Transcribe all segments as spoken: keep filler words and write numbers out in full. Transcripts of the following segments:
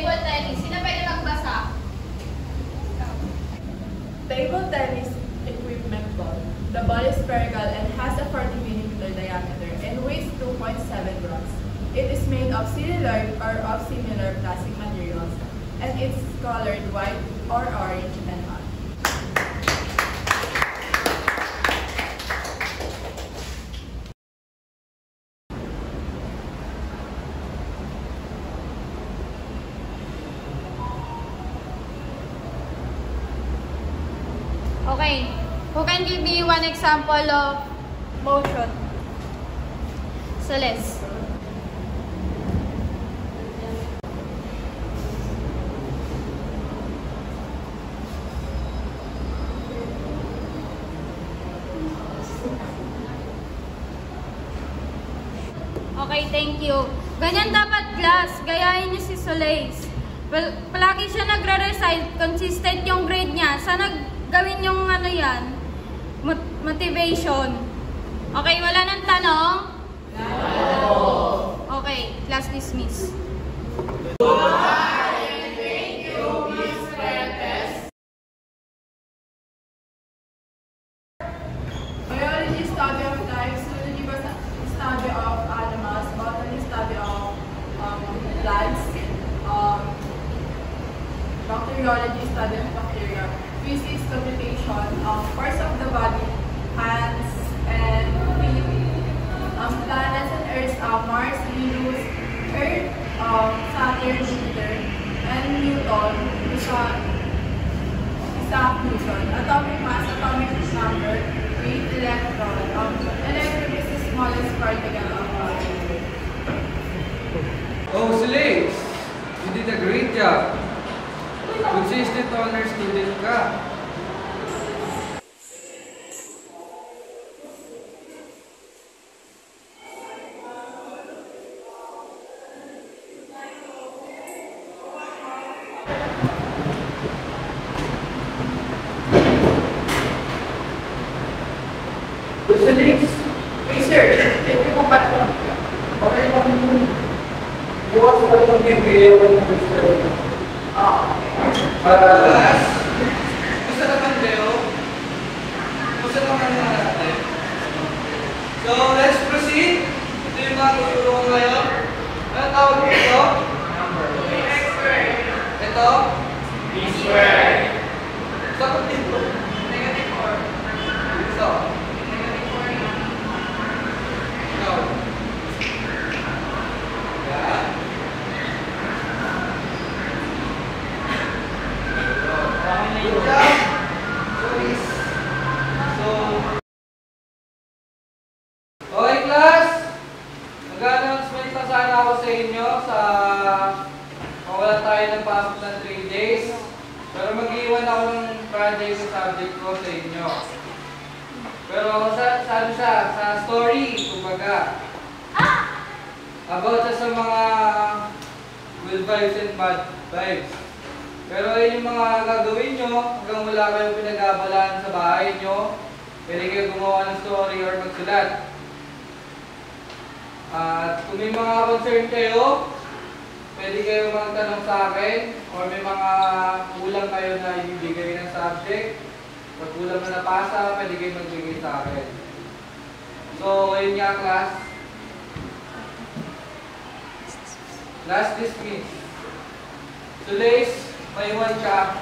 Table tennis. Sino pwede magbasa? Table tennis equipment ball. The ball is spherical and has a forty millimeter diameter and weighs two point seven grams. It is made of cellular or of similar plastic materials, and it's colored white or orange and hot. Okay. Who can give me one example of motion? Celeste. Okay, thank you. Ganyan dapat, class. Gayahin niyo si Soleil. Well, palagi siya nagre-recite. Consistent yung grade niya. Sana gawin yung ano yan, mot motivation. Okay, wala nang tanong? No. Okay, class dismiss. Thank you, Miss Fuentes. Biology, study of life. Zoology, study of animals. Botany, study of um, plants. Um, bacteriology, study of bacteria. Physics, computation, um, parts of the body, hands, and feet. Um, planets and Earth, uh, Mars, Venus, Earth, um, Saturn, Jupiter, and Newton, Isaac Newton. Atomic mass, atomic number, weight, electron. Um, electron is the smallest particle of matter. Oh, Soleil, you did a great job. Consistent honor student ka. Soleil, hey sir, thank you po ba ito? Okay po kung bukas ko ito ng bibigay ko ng gusto. Ah, Class, gusto naman kayo? Gusto naman natin? So, let's proceed. Ito yung mga tutulungan ngayon. Ano tawag dito? Ito? B-square. Sagot dito. Negative four. Ito. Ikaw. Yan. Good job. So, okay class. Nag-announcement na sana ako sa inyo sa mawala tayo ng pasok ng three days. Pero mag-iwan ako ng project sa subject ko sa inyo. Pero sa, sa ano siya? Sa story, kumbaga. About sa, sa mga good vibes and bad vibes. Pero yun yung mga gagawin nyo hanggang wala kayong pinag-abalaan sa bahay nyo. Pwede kayo gumawa ng story or magsulat. At kung may mga concern kayo, pwede kayo magtanong sa akin or may mga kulang kayo na ibibigay ng subject. Pag kulang na napasa, pwede kayo magbigay sa akin. So, yun nga class. Last dismiss. Today's may one ka.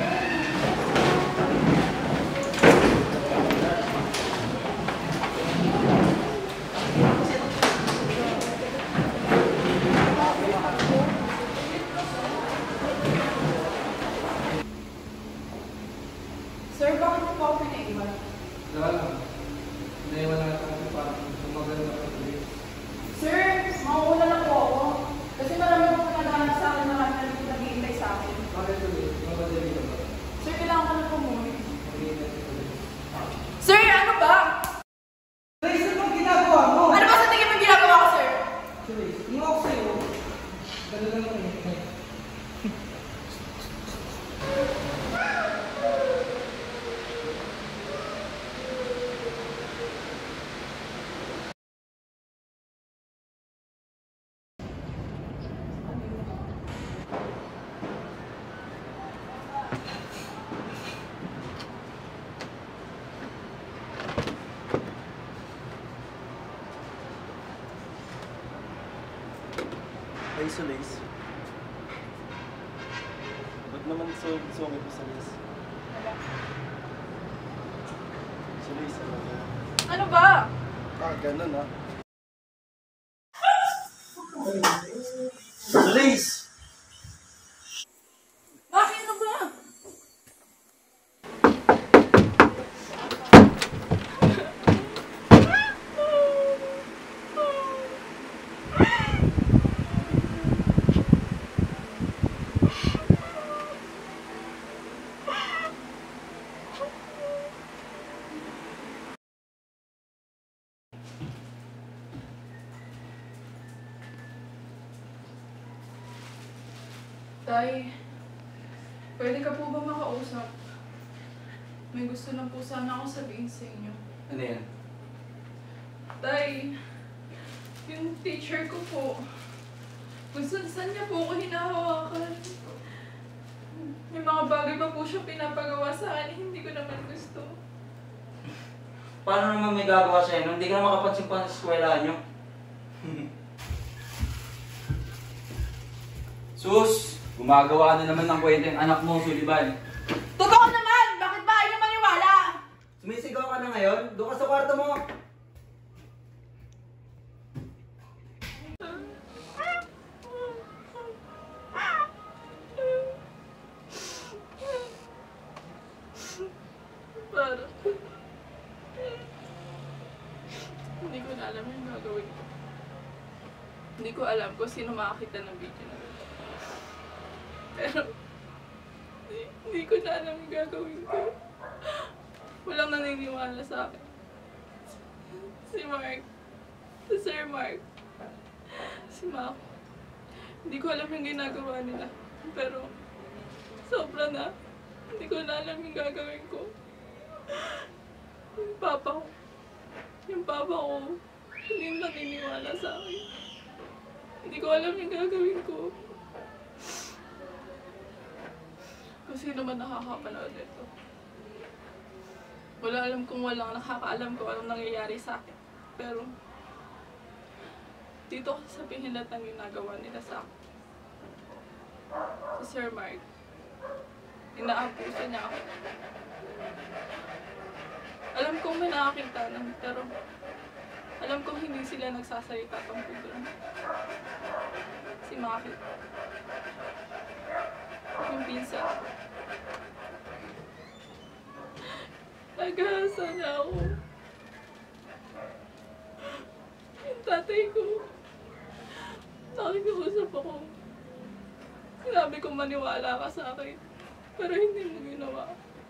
Sir, bakit mo po ako pinaiwan? Wala lang. Naiwan na ito kasi parang tumagal na pag-uwi. Sir, mauuna na po ako. Kasi marami po pinaghanap sa akin na kami naghihintay sa akin. Bakit ulit? Mamadali ka ba? Sir, kailangan ko na po muna. Maghihintay ka ulit. Sir, ano ba? Trace, ano bang ginagawa mo? Ano ba sa tingin mo ginagawa ko, sir? Trace, iwan ko sa'yo. Ganun lang ang ingay. Ay, Solis. Ba't naman so sungit mo, Solis? Solis, ano ba? Ano ba? Ah, ganun ah. Solis! Bakit ano ba? Tay, pwede ka po ba makausap? May gusto lang po sana ako sabihin sa inyo. Ano yan? Tay, yung teacher ko po, kung saan niya po ako hinahawakan. May mga bagay pa po siya pinapagawa sa akin, hindi ko naman gusto. Paano naman may gagawa sa'yo nung hindi ka na makapansin pa sa eskwelahan nyo? Sus! Gumagawa na naman ng kwento yung anak mo, Sullivan. Totoo naman! Bakit ba ayaw maniwala? Sumisigaw ka na ngayon? Doon ka sa kwarto mo! Para. Hindi ko na alam yung gagawin ko. Hindi ko alam kung sino makakita ng video na ito. Pero, hindi, hindi ko na alam yung gagawin ko. Walang naniniwala sa akin. Si Mark. Si Sir Mark. Si Mac. Hindi ko alam yung ginagawa nila. Pero, sobra na. Hindi ko na alam yung gagawin ko. Yung papa ko. Yung papa ko. Hindi naniniwala sa akin. Hindi ko alam yung gagawin ko. Kung sino man nakakapanood nito. Wala alam kung walang nakakaalam kung anong nangyayari sa akin. Pero, dito ko sabihin lahat ng ginagawa nila sa akin. Si Sir Mark, inaabuso niya ako. Alam kong may nakakita nun, pero alam kong hindi sila nagsasalita tungkol doon. Si Maki. Yung pinsan. Nag-aasa na ako. Yung tatay ko. Nakikiusap ako. Sinabi kong maniwala ka sa akin. Pero hindi mo ginawa.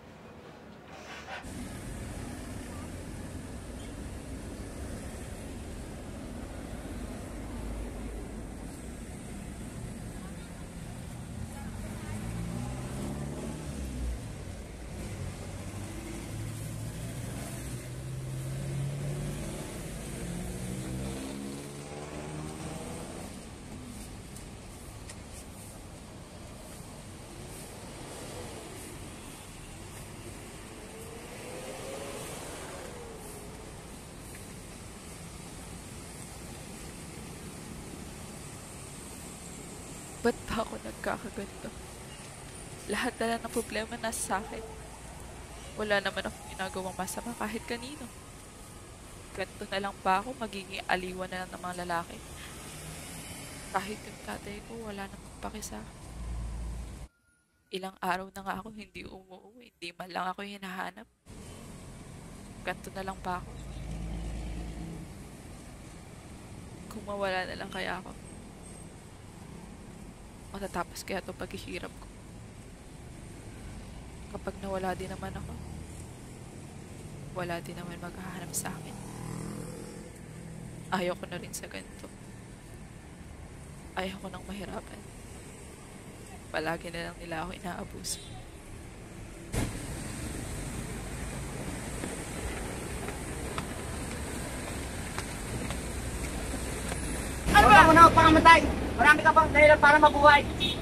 Ba't ba ako nagkakaganto? Lahat na lang ng problema nasa sa akin. Wala naman akong ginagawang masama kahit kanino. Ganto na lang ba ako magiging aliwan na lang ng mga lalaki? Kahit yung tatay ko wala namang paki sa akin. Ilang araw na nga ako hindi umuwi, hindi man lang ako hinahanap. Ganto na lang ba ako? Kung mawala na lang kaya ako, matatapos kaya itong paghihirap ko. Kapag nawala din naman ako, wala din naman maghahanap sa akin. Ayaw ko na rin sa ganito. Ayaw ko nang mahirapan. Palagi na lang nila ako inaabuso. Ano ba? Huwag mo na magpakamatay. Marami ka pang dahilan para mabuhay.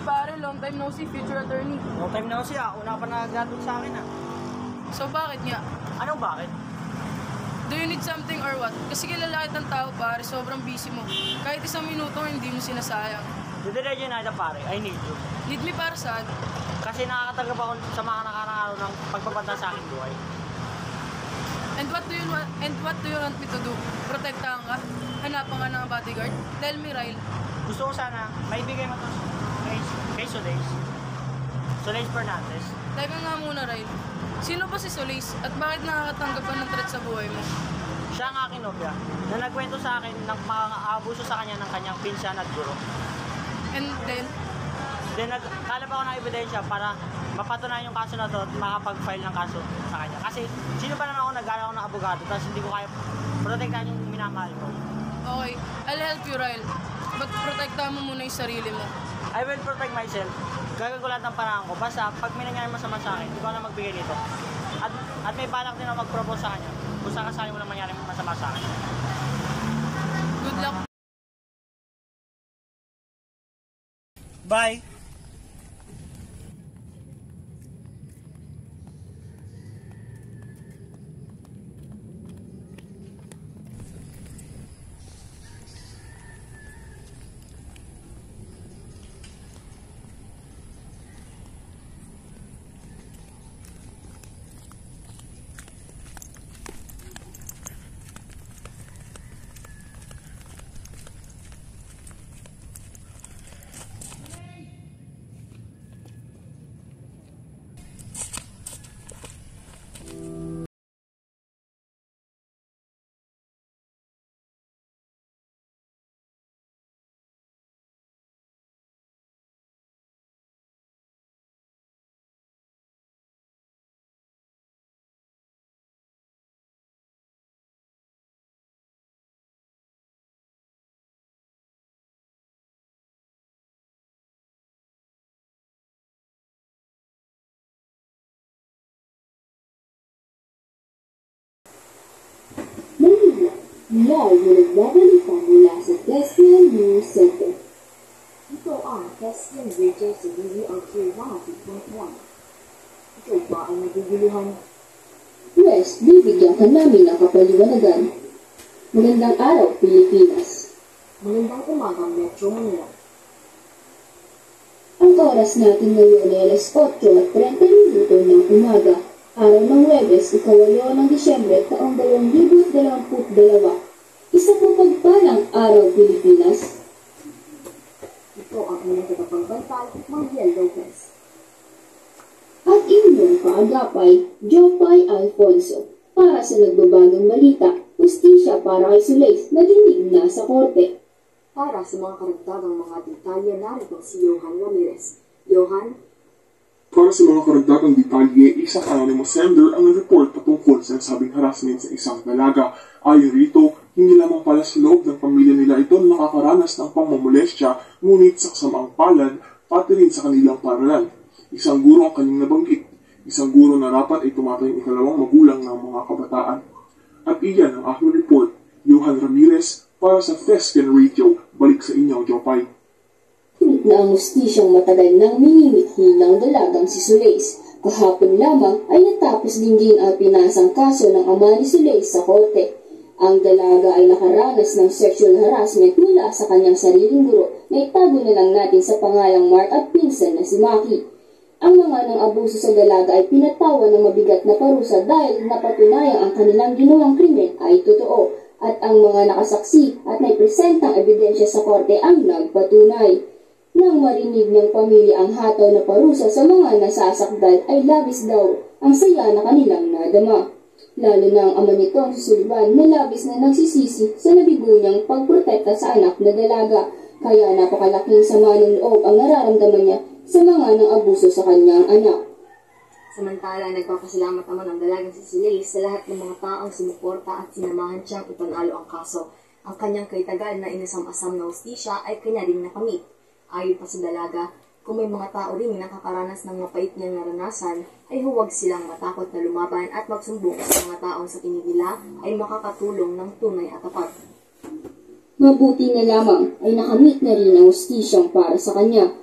pare, long time no see, future attorney. Long time na siya. Una pa nag-graduate sa akin ah. So bakit nga? Anong bakit? Do you need something or what? Kasi kilala kitang tao pare, sobrang busy mo. Kahit isang minuto hindi mo sinasayang. Didiretso na ito pare, I need you. Need me para saan? Kasi nakakatanggap ako sa mga nakarang araw ng pagpapanta sa aking buhay. And what do you want and what do you want me to do? Protektahan ka? Hanapan ka ng bodyguard? Tell me, Ryle. Gusto ko sana, maibigay mo ito kay, kay Solis. Solis Fernandez. Teka nga muna, Ryle. Sino ba si Solis at bakit nakakatanggap ka ng threat sa buhay mo? Siya ang aking nobya na nagkwento sa akin ng mga abuso sa kanya ng kanyang pinsan at guro. And then, Then nagkalap ako ng ebidensya para mapatunayan yung kaso na to at makapag-file ng kaso sa kanya. Kasi sino ba naman ako nag-gala ako ng abogado tapos hindi ko kaya protektahan yung minamahal ko. okay, I'll help you, Ryle. But protektahan mo muna yung sarili mo. I will protect myself. Gagawin ko lahat ng paraan ko. Basta pag may nangyari masama sa akin, hindi ko na magbigay nito. At, at may balak din ako mag-propose sa kanya kung sakasali mo na mangyari masama sa akin. Good luck. Bye! Live na nagbabalita mula sa Quezon News Center. Ito ang Quezon Radio sa W R K one oh two point one. Ikaw ba ay naguguluhan? Wes, bibigyan ka namin ng kapaliwanagan. Magandang araw, Pilipinas. Magandang umaga, Metro Manila. Ang oras natin ngayon ay alas otso at trenta minuto ng umaga. Araw ng Huwebes, ikawayo ng Disyembre, taong dalawang libo dalawamput dalawa. Isang mapagpalang araw, Pilipinas. Ito ang inyong tagapagbantay, Mariel Lopez. At inyong kaagapay, Jopay Alfonso. Para sa nagbabagong balita, hustisya para kay Solis na dinig na sa korte. Para sa mga karagdagang mga detalye, narito si Johan Ramirez. Johan? Para sa mga karagdagang detalye, isang anonymous sender ang nag-report patungkol sa nasabing harassment sa isang dalaga. Ayon rito, hindi lamang pala sa loob ng pamilya nila ito nakakaranas ng pangmamolestya, ngunit sa kasamaang palad, pati rin sa kanilang paralan. Isang guro ang kanyang nabanggit. Isang guro na dapat ay tumatayong ikalawang magulang ng mga kabataan. At iyan ang aking report, Johan Ramirez, para sa Thespian Radio. Balik sa inyo, Jopay. Na ang hustisyang matagal nang minimithi ng dalagang si Solis. Kahapon lamang ay natapos dinggin ang pinasang kaso ng ama ni Solis sa korte. Ang dalaga ay nakaranas ng sexual harassment mula sa kanyang sariling guro na itago na lang natin sa pangalang Mark at pinsan na si Maki. Ang mga ng abuso sa dalaga ay pinatawa ng mabigat na parusa dahil napatunayang ang kanilang ginawang krimen ay totoo at ang mga nakasaksi at may presentang ebidensya sa korte ang nagpatunay. Nang marinig ng pamilya ang hataw na parusa sa mga nasasakdal ay labis daw ang saya na kanilang nadama. Lalo na ang ama nito ang susuliban na labis na nagsisisi sa nabigo niyang pagprotekta sa anak na dalaga. Kaya napakalaking sama ng loob ang nararamdaman niya sa mga nang abuso sa kanyang anak. Samantala, nagpapasalamat naman ang dalagang si Solis sa lahat ng mga taong sumuporta at sinamahan siyang ipanalo ang kaso. Ang kanyang kaitagal na inasam-asam na hustisya ay kanya rin nakamit. Ayon pa sa dalaga, kung may mga tao rin nakakaranas ng mapait niyang naranasan, ay huwag silang matakot na lumaban at magsumbong sa mga taong sa tingin nila ay makakatulong ng tunay at tapat. Mabuti na lamang ay nakamit na rin ang hustisyang para sa kanya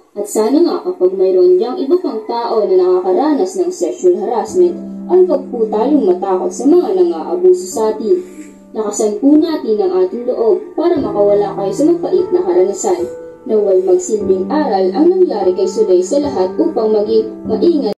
At sana nga kapag mayroon diyang iba pang tao na nakakaranas ng sexual harassment, ay wag po tayong matakot sa mga nang-aabuso sa atin. Lakasan po natin ang ating loob para makawala kayo sa mapait na karanasan. Naway magsilbing aral ang nangyari kay Sulay sa lahat upang maging maingat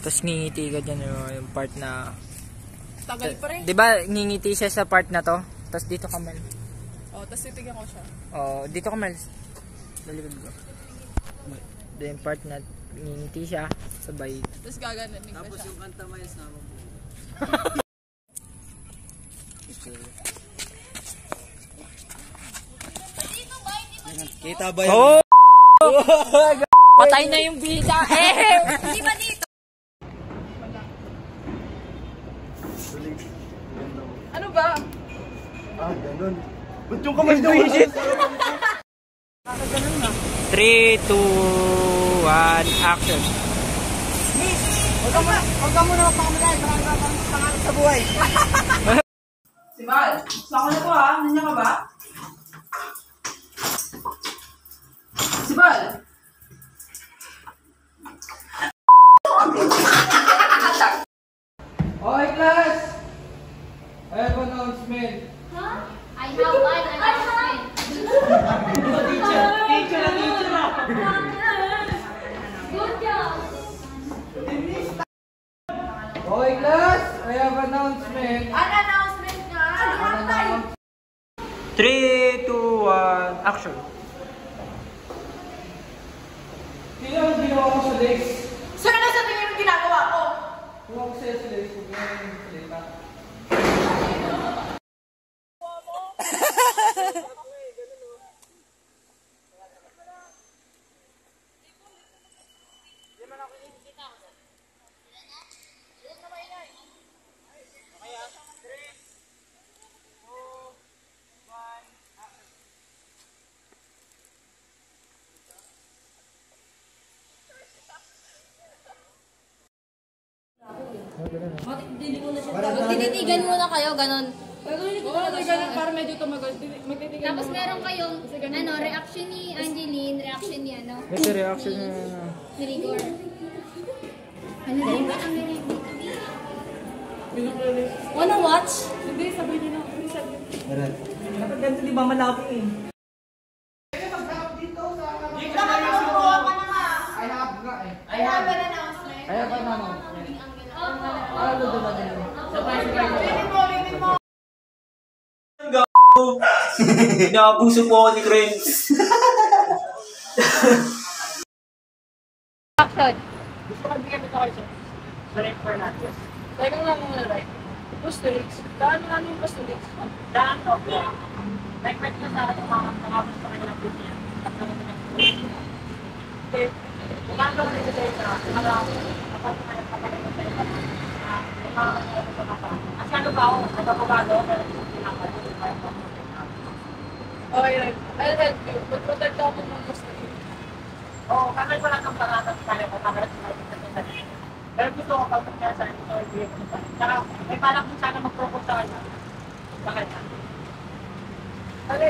Tapos ngingiti ka dyan yung, yung part na... Tagal pa rin. Di ba ngingiti siya sa part na to? Tapos dito ka, Mel. Oh, tapos titigyan ko siya. Oh, dito ka, Mel. Dalikod ko. Doon yung part na ngingiti siya, sabay. Tapos gaganin ko Tapos siya. yung kanta mo yung sama mo. Kita ba yun? Oh! Patay na yung bida. Eh! Hindi ba dito? Ano ba? Ah, ganun. Ba't yung kamay daw? three, two, one, action. Huwag ka muna, huwag ka muna magpakamagay. Marami ka pang pangarap sa buhay. Si Val, saka na to ha. Nandiyan ka ba? Si Val! Okay, class! I have announcement. Huh? I have one announcement. Teacher, teacher na teacher na. Good job. Okay, class! I have announcement. Ano announcement nga? three, two, one, action. Sino ang ginawa ko sa legs? Saan na sa tingin yung ginagawa ko? Kung ako sa'yo sa legs, kung ginawa yung salita. Magtititigan muna kayo, ganon. Oo, ganun para medyo tumagal. Magtitigan Tapos mo. meron kayong ano, reaction ni Angeline, reaction ni ano, Ito reaction na... ni Rigor. Ano din ba ang Wanna watch? Hindi, sabay nyo na. Hindi sabay. Kapag ganito di ba malabo eh. Dito ka na magkuha ka na nga. I have nga eh. I have an announcement. I have announcement. Ano doon na din? Reading mo, reading mo. Inaabuso po ako ni Krenz. Action. Gusto ko bigyan ito kayo sir. Direct for natin. Teka nga muna, right? Postulix. Daan nga yung postulix. Daan o. Like, pwede na sa akin yung mga pangabos sa kanya ng buti. At naman na okay. Kumanda ko nito tayo sa marami. Kapag na yung kapatid ko tayo. At ano ba ako? Nag-abogado. Okay, right. I'll help you. Mag-protect ako ng postulix. Oo, kakal ko lang ng pangalan sa kanya ko. Kakal ko lang ng pangalan. Pero gusto ko pag kaya sa inyo, so ibigay ko sa kanya. Tsaka may balak din sana mag-propose sa kanya. Sa kanya. Dali.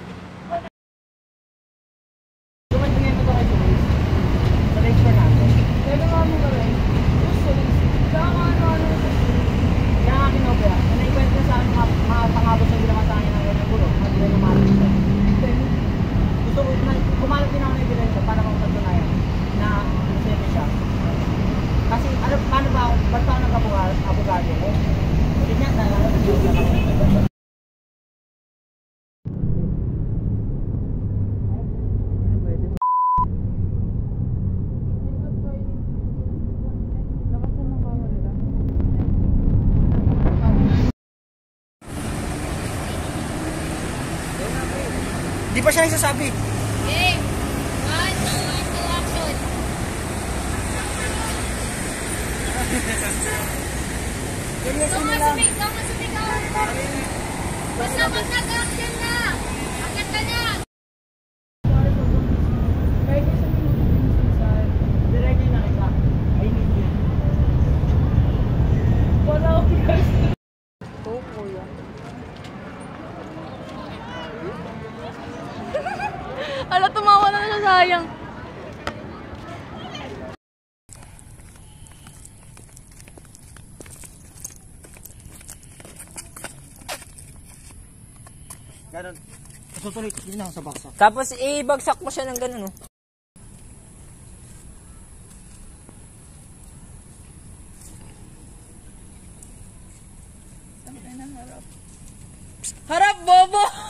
Dumatingin mo ito kay Sulis. Sa legs for natin. Pwede nga mo gawin. Sulis. Kaya nga ano-ano sa Sulis. Kaya nga kinobra. Na naikwento na sa akin mga pangabos na ginawa sa akin ng ganyang guro. Mga gila ng maraming sa gusto ko, kumalat din ako ng ebidensya para magpatunayan na sino siya. Kasi ano, paano ba ako, ba't pa ako nag-abogado? Eh, ganyan na lang. Di pa siya nagsasabi. Game. One, two, action. Ikaw nga sumig, ikaw nga sumigaw. Basta pag nag-action na. Akit ka na. Pwede sa minsan, direct yung nakita. I need you. Wala ako guys. Oo, kuya. Ala, tumawa na siya, sayang. Ganon. Susulit, hindi na ako sa baksa. Tapos ibagsak mo siya ng ganun, oh. Harap, bobo!